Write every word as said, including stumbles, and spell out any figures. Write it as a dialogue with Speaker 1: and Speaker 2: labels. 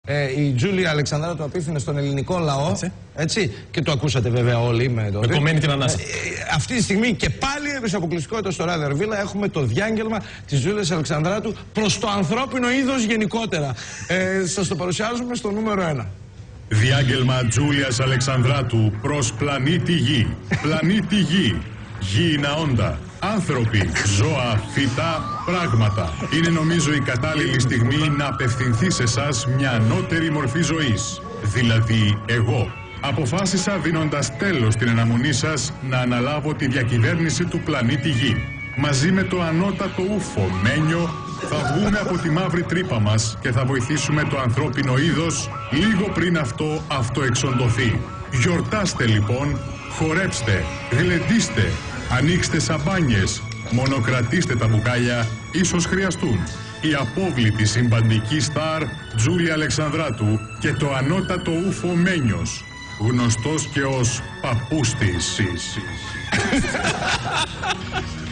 Speaker 1: Ε, η Τζούλια Αλεξανδράτου το απίθυνε στον ελληνικό λαό.
Speaker 2: Έτσι.
Speaker 1: Έτσι, και το ακούσατε βέβαια όλοι με το.
Speaker 2: Με κομμένη την ανάσα.
Speaker 1: Ε, αυτή τη στιγμή και πάλι επί αποκλειστικότητα στο Ράδιο Αρβίλα έχουμε το διάγγελμα της Τζούλιας Αλεξανδράτου προς το ανθρώπινο είδος γενικότερα. Ε, σας το παρουσιάζουμε στο νούμερο ένα.
Speaker 3: Διάγγελμα Τζούλιας Αλεξανδράτου προς πλανήτη Γη. Πλανήτη Γη. Γήινα όντα. Άνθρωποι, ζώα, φυτά, πράγματα. Είναι νομίζω η κατάλληλη στιγμή να απευθυνθεί σε εσάς μια ανώτερη μορφή ζωής. Δηλαδή εγώ. Αποφάσισα δίνοντας τέλος στην αναμονή σας να αναλάβω τη διακυβέρνηση του πλανήτη Γη. Μαζί με το ανώτατο ούφο Μένιο θα βγούμε από τη μαύρη τρύπα μας και θα βοηθήσουμε το ανθρώπινο είδος λίγο πριν αυτό αυτοεξοντωθεί. Γιορτάστε λοιπόν, χορέψτε, γλεντήστε, ανοίξτε σαμπάνιες, μονοκρατήστε τα μπουκάλια, ίσως χρειαστούν. Η απόβλητη συμπαντική στάρ Τζούλια Αλεξανδράτου και το ανώτατο ούφο Μένιος, γνωστός και ως παππούς της.